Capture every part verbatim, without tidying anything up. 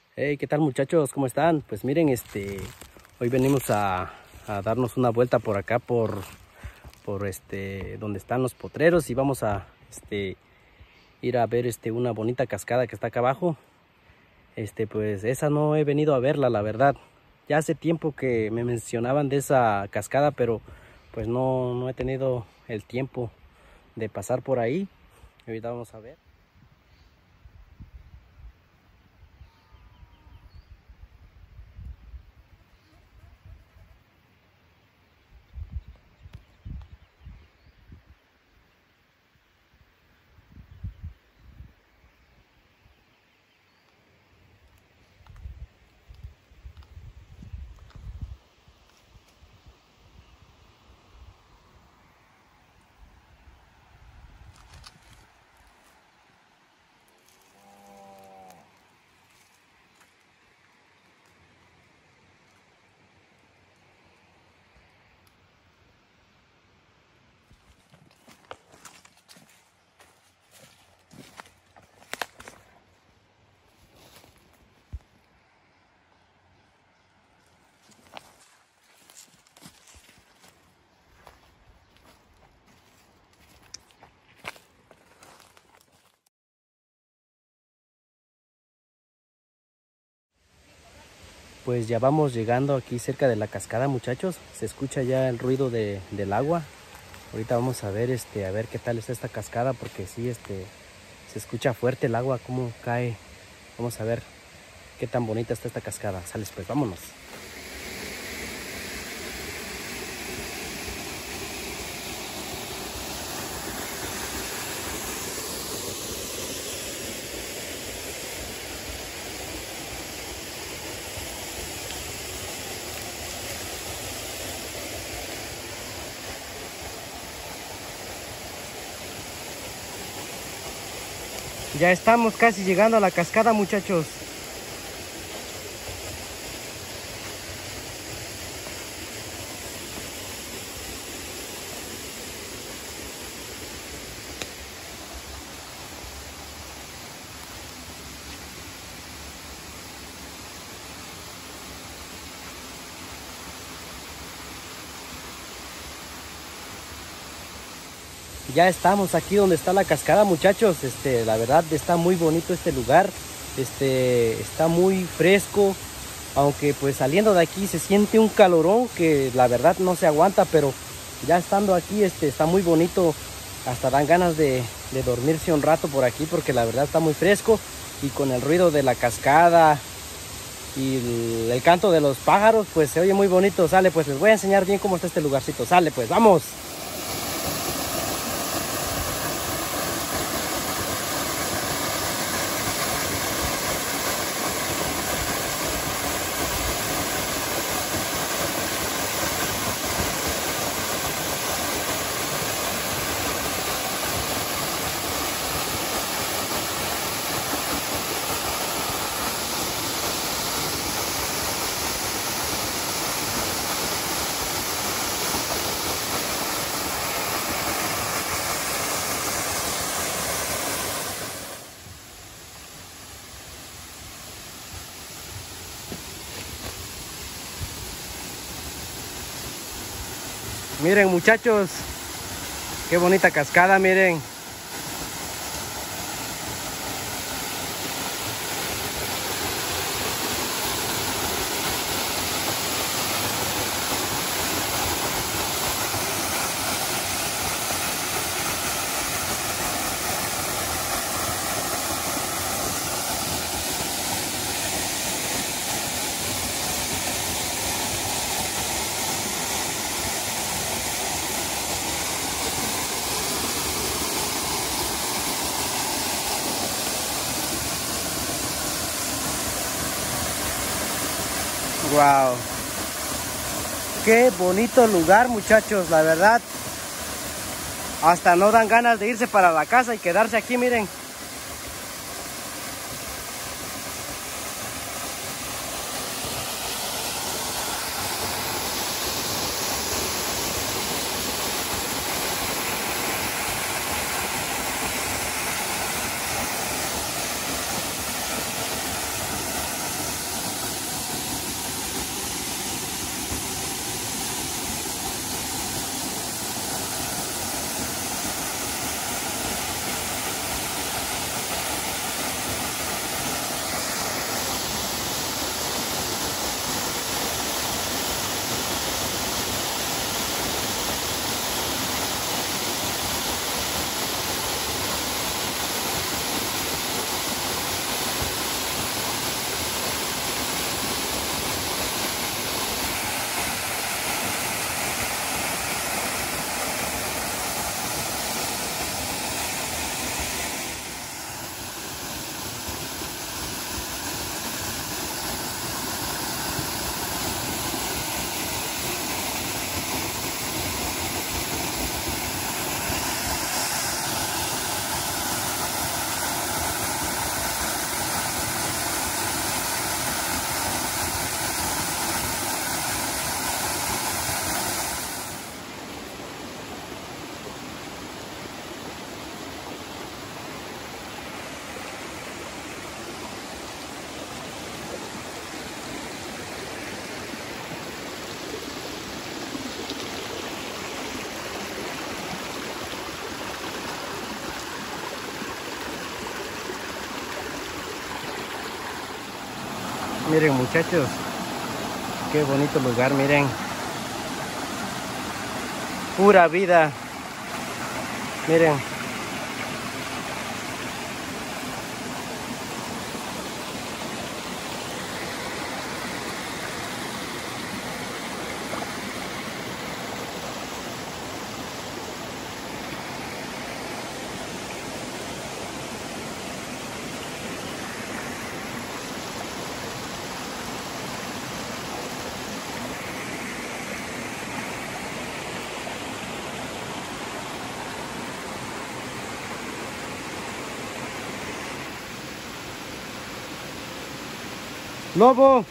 Hey, ¿qué tal muchachos? ¿Cómo están? Pues miren, este, hoy venimos a, a darnos una vuelta por acá, por, por este, donde están los potreros y vamos a, este, ir a ver, este, una bonita cascada que está acá abajo. Este, pues esa no he venido a verla, la verdad. Ya hace tiempo que me mencionaban de esa cascada, pero pues no, no he tenido el tiempo de pasar por ahí. Ahorita vamos a ver. Pues ya vamos llegando aquí cerca de la cascada, muchachos. Se escucha ya el ruido de, del agua. Ahorita vamos a ver, este, a ver qué tal está esta cascada, porque sí, este, se escucha fuerte el agua, cómo cae. Vamos a ver qué tan bonita está esta cascada. Sales, pues, vámonos. Ya estamos casi llegando a la cascada, muchachos. Ya estamos aquí donde está la cascada, muchachos. Este, la verdad está muy bonito este lugar. Este, está muy fresco. Aunque pues saliendo de aquí se siente un calorón que la verdad no se aguanta, pero ya estando aquí este, está muy bonito. Hasta dan ganas de, de dormirse un rato por aquí porque la verdad está muy fresco. Y con el ruido de la cascada y el, el canto de los pájaros, pues se oye muy bonito. Sale, pues les voy a enseñar bien cómo está este lugarcito. Sale, pues vamos. Miren, muchachos, qué bonita cascada, miren. Wow, qué bonito lugar, muchachos, la verdad. Hasta no dan ganas de irse para la casa y quedarse aquí, miren. Miren muchachos, qué bonito lugar, miren. Pura vida. Miren. Lobo.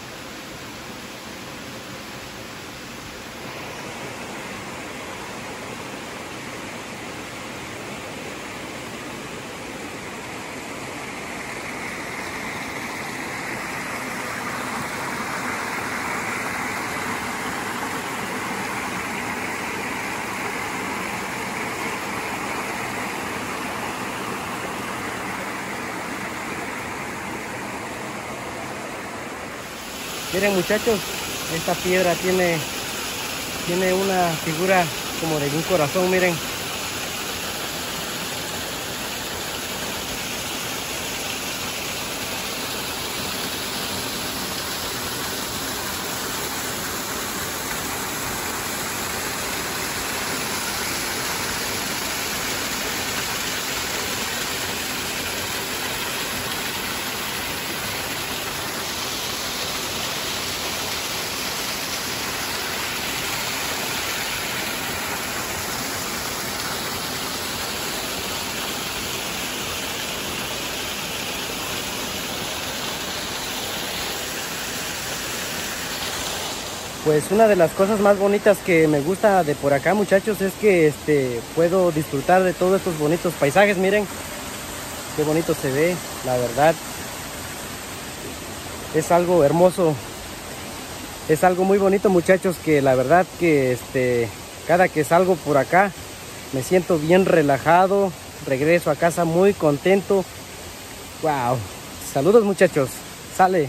Miren muchachos, esta piedra tiene, tiene una figura como de un corazón, miren. Pues una de las cosas más bonitas que me gusta de por acá, muchachos, es que este, puedo disfrutar de todos estos bonitos paisajes. Miren qué bonito se ve, la verdad. Es algo hermoso. Es algo muy bonito, muchachos, que la verdad que este, cada que salgo por acá me siento bien relajado. Regreso a casa muy contento. Wow. Saludos, muchachos. Sale.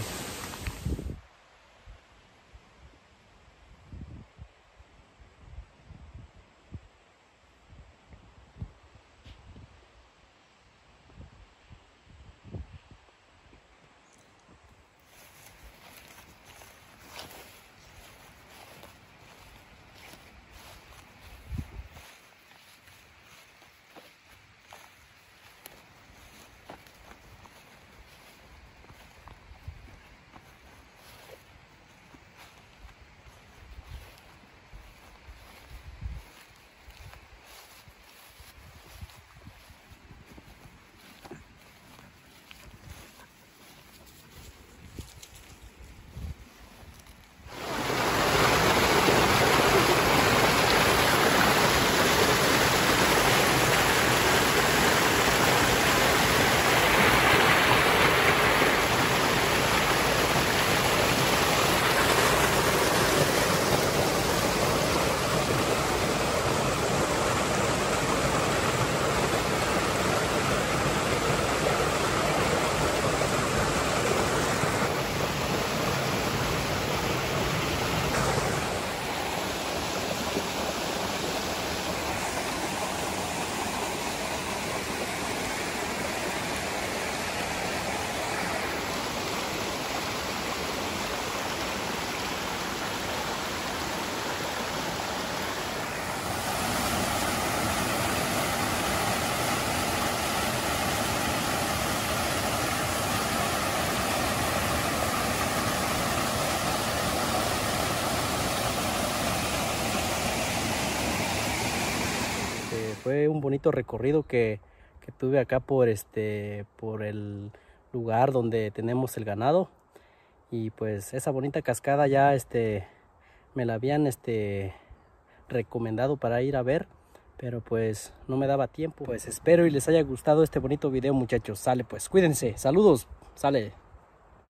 Fue un bonito recorrido que, que tuve acá por este por el lugar donde tenemos el ganado. Y pues esa bonita cascada ya este me la habían este recomendado para ir a ver, pero pues no me daba tiempo. Pues espero y les haya gustado este bonito video, muchachos. Sale, pues cuídense. Saludos. Sale.